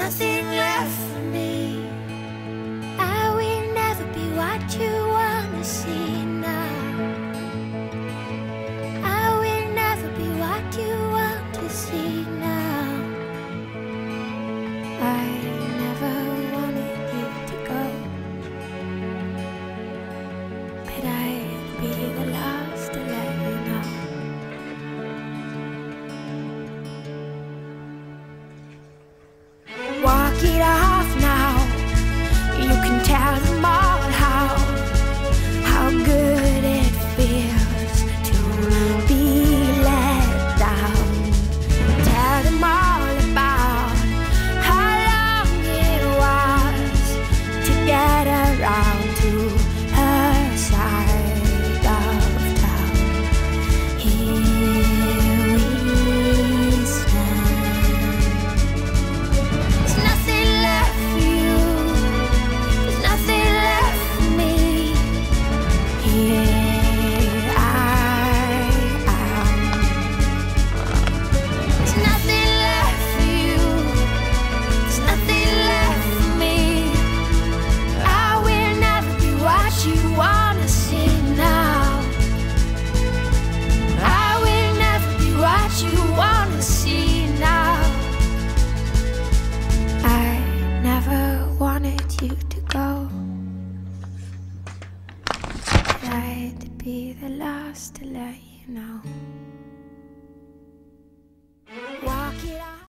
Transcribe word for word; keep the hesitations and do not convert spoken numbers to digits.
nothing left for me. I will never be what you wanna see now. I will never be what you want to see now. I never wanted you to go, but I'd be the last to let you know. Walk it off now. You can tell them all how How good it feels to be let down. Tell them all about how long it was to get around to her side of town. Here we stand. There's nothing left for you, there's nothing left for me. Here I am. There's nothing left for you, there's nothing left for me. I will never be what you wanna see now. I will never be what you wanna see now. I never wanted you to go, but I'd be the last to let you know.